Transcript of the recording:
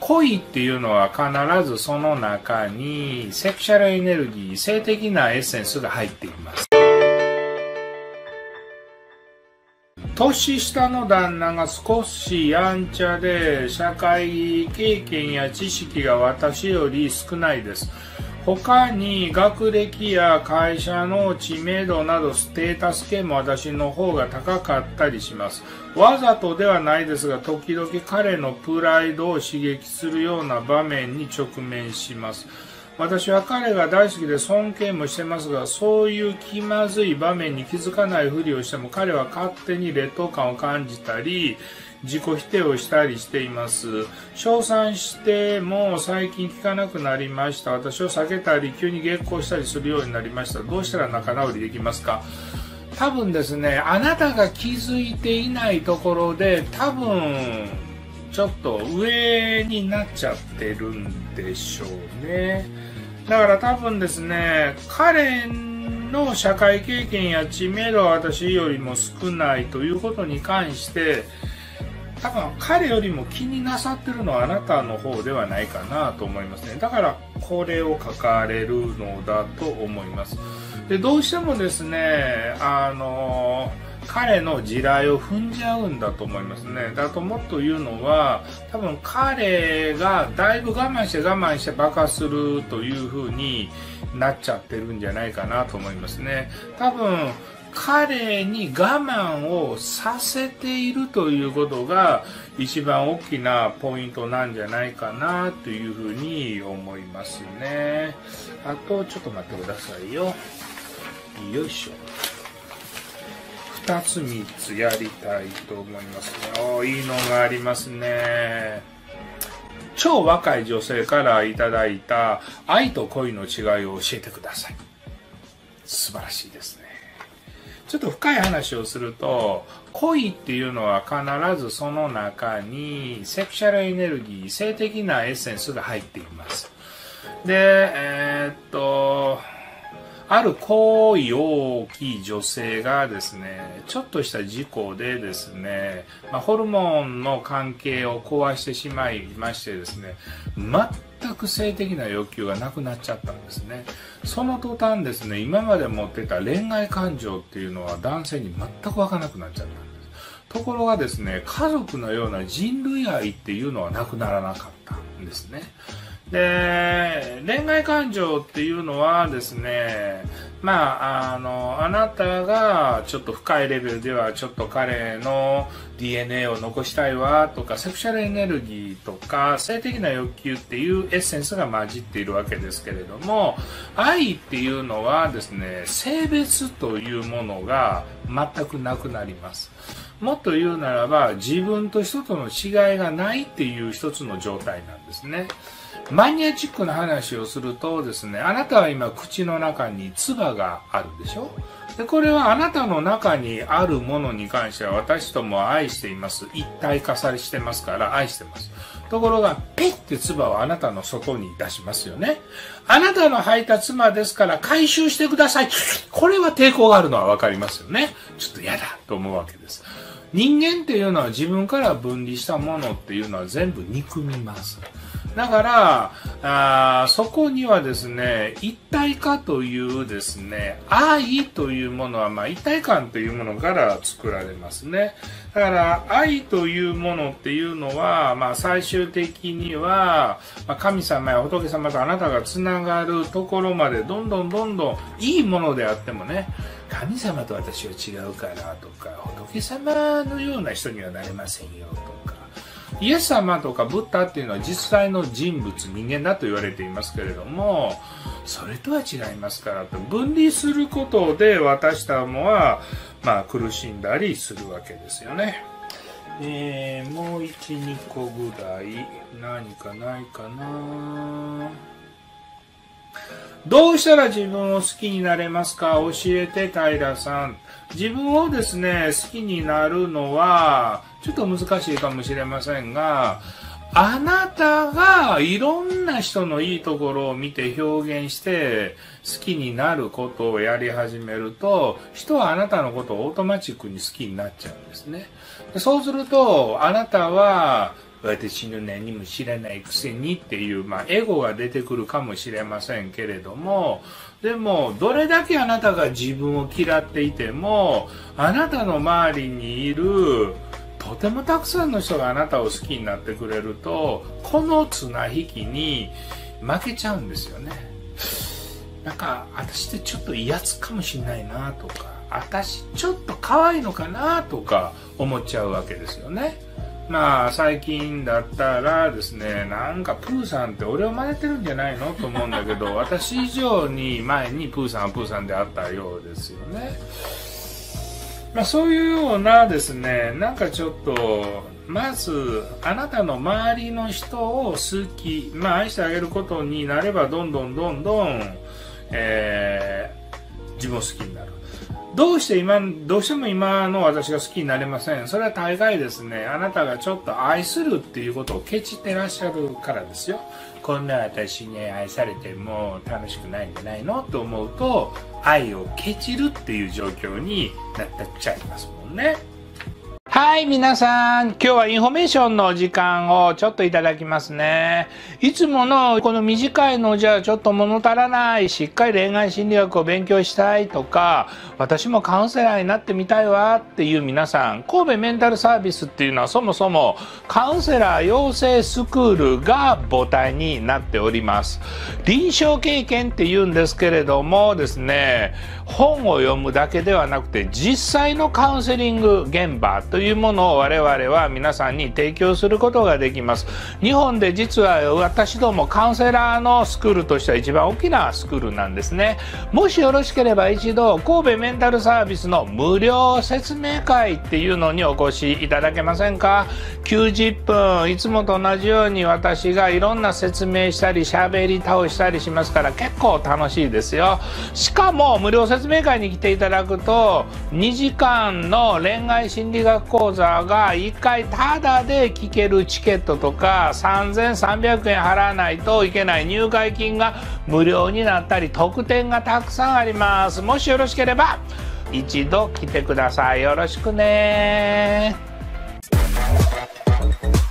恋っていうのは必ずその中にセクシャルエネルギー、性的なエッセンスが入っています。年下の旦那が少しやんちゃで、社会経験や知識が私より少ないです。他に学歴や会社の知名度などステータス系も私の方が高かったりします。わざとではないですが、時々彼のプライドを刺激するような場面に直面します。私は彼が大好きで尊敬もしてますが、そういう気まずい場面に気づかないふりをしても彼は勝手に劣等感を感じたり、自己否定をしたりしています。称賛しても最近聞かなくなりました。私を避けたり急に激高したりするようになりました。どうしたら仲直りできますか？多分ですね、あなたが気づいていないところで多分ちょっと上になっちゃってるんでしょうね。だから多分ですね、彼の社会経験や知名度は私よりも少ないということに関して多分彼よりも気になさってるのはあなたの方ではないかなと思いますね。だからこれを書かれるのだと思います。で、どうしてもですね、彼の地雷を踏んじゃうんだと思いますね。だともっと言うのは、多分彼がだいぶ我慢して爆発するという風になっちゃってるんじゃないかなと思いますね。多分彼に我慢をさせているということが一番大きなポイントなんじゃないかなというふうに思いますね。あとちょっと待ってくださいよ。よいしょ。2つ3つやりたいと思いますね。いいのがありますね。超若い女性からいただいた愛と恋の違いを教えてください。素晴らしいですね。ちょっと深い話をすると、恋っていうのは必ずその中にセクシャルエネルギー、性的なエッセンスが入っています。で、ある好意大きい女性がですね、ちょっとした事故でですね、ホルモンの関係を壊してしまいましてですね、全く性的な欲求がなくなっちゃったんですね。その途端ですね、今まで持ってた恋愛感情っていうのは男性に全く湧かなくなっちゃったんです。ところがですね、家族のような人類愛っていうのはなくならなかったんですね。で、恋愛感情っていうのはですね、あなたがちょっと深いレベルではちょっと彼の DNA を残したいわとか、セクシャルエネルギーとか性的な欲求っていうエッセンスが混じっているわけですけれども、愛っていうのはですね、性別というものが全くなくなります。もっと言うならば、自分と人との違いがないっていう一つの状態なんですね。マニアチックな話をするとですね、あなたは今口の中に唾があるでしょ。で、これはあなたの中にあるものに関しては私とも愛しています。一体化されしてますから愛してます。ところが、ピッて唾をあなたの外に出しますよね。あなたの吐いた唾ですから回収してください。これは抵抗があるのはわかりますよね。ちょっと嫌だと思うわけです。人間っていうのは自分から分離したものっていうのは全部憎みます。だからそこにはですね、一体化というですね、愛というものは一体感というものから作られますね。だから愛というものっていうのは、最終的には、神様や仏様とあなたがつながるところまでどんどんいいものであってもね、神様と私は違うからとか、仏様のような人にはなれませんよとか、イエス様とかブッダっていうのは実際の人物、人間だと言われていますけれども、それとは違いますからと、分離することで私どもは、苦しんだりするわけですよね。もう1、2個ぐらい何かないかな。どうしたら自分を好きになれますか？教えて、平さん。自分をですね、好きになるのは、ちょっと難しいかもしれませんが、あなたがいろんな人のいいところを見て表現して好きになることをやり始めると、人はあなたのことをオートマチックに好きになっちゃうんですね。そうすると、あなたは私の何も知らないくせにっていう、エゴが出てくるかもしれませんけれども、でもどれだけあなたが自分を嫌っていても、あなたの周りにいるとてもたくさんの人があなたを好きになってくれると、この綱引きに負けちゃうんですよね。なんか私ってちょっと威圧かもしれないなとか、私ちょっと可愛いのかなとか思っちゃうわけですよね。最近だったらですね、なんかプーさんって俺を真似てるんじゃないのと思うんだけど、私以上に前にプーさんはプーさんであったようですよね。そういうようなですね、なんかちょっとまずあなたの周りの人を好き、愛してあげることになればどんどん、自分を好きになる。どうしても今の私が好きになれません。それは大概ですね、あなたがちょっと愛するっていうことをケチってらっしゃるからですよ。こんな私に愛されても楽しくないんじゃないのと思うと、愛をケチるっていう状況になってっちゃいますもんね。はい、皆さん、今日はインフォメーションのお時間をちょっといただきますね。いつものこの短いのじゃちょっと物足らない、しっかり恋愛心理学を勉強したいとか、私もカウンセラーになってみたいわっていう皆さん、神戸メンタルサービスっていうのはそもそもカウンセラー養成スクールが母体になっております。臨床経験っていうんですけれどもですね、本を読むだけではなくて実際のカウンセリング現場というものを我々は皆さんに提供することができます。日本で実は私どもカウンセラーのスクールとしては一番大きなスクールなんですね。もしよろしければ一度神戸メンタルサービスの無料説明会っていうのにお越しいただけませんか。90分いつもと同じように私がいろんな説明したり喋り倒したりしますから結構楽しいですよ。しかも無料説明会に来ていただくと2時間の恋愛心理学講座が1回タダで聞けるチケットとか3300円払わないといけない入会金が無料になったり特典がたくさんあります。もしよろしければ一度来てください。よろしくね。